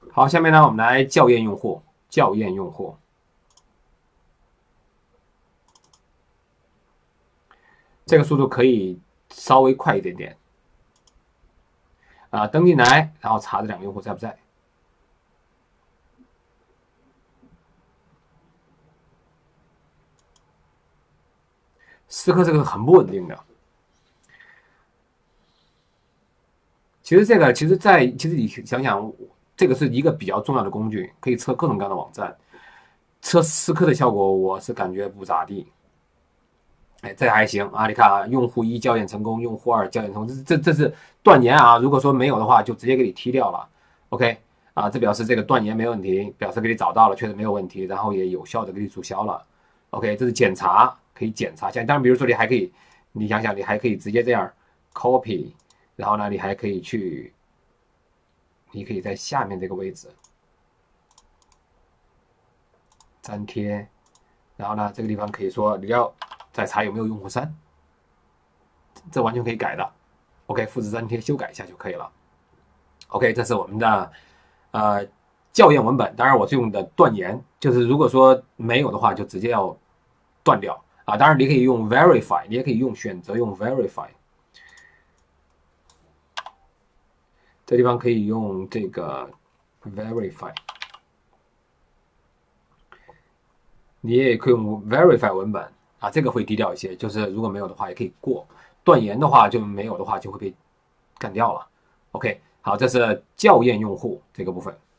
好，下面呢，我们来校验用户，校验用户。这个速度可以稍微快一点点。登进来，然后查这两个用户在不在。思科这个是很不稳定的。其实你想想，这个是一个比较重要的工具，可以测各种各样的网站。测思科的效果，我是感觉不咋地。哎，这还行啊！你看啊，用户1校验成功，用户2校验成功，这是断言啊。如果说没有的话，就直接给你踢掉了。OK 啊，这表示这个断言没问题，表示给你找到了，确实没有问题，然后也有效的给你注销了。OK，这是检查，可以检查一下。当然，比如说你还可以，你想想，你还可以直接这样 copy， 然后呢，你还可以去，你可以在下面这个位置粘贴，然后呢，这个地方可以说你要再查有没有用户3，这完全可以改的。OK， 复制粘贴修改一下就可以了。OK， 这是我们的校验文本。当然，我是用的断言，就是如果说没有的话，就直接要断掉啊。当然，你可以用 verify， 你也可以选择用 verify。这地方可以用这个 verify， 你也可以用 verify 文本啊，这个会低调一些。就是如果没有的话，也可以过。断言的话就没有的话就会被干掉了。OK， 好，这是校验用户这个部分。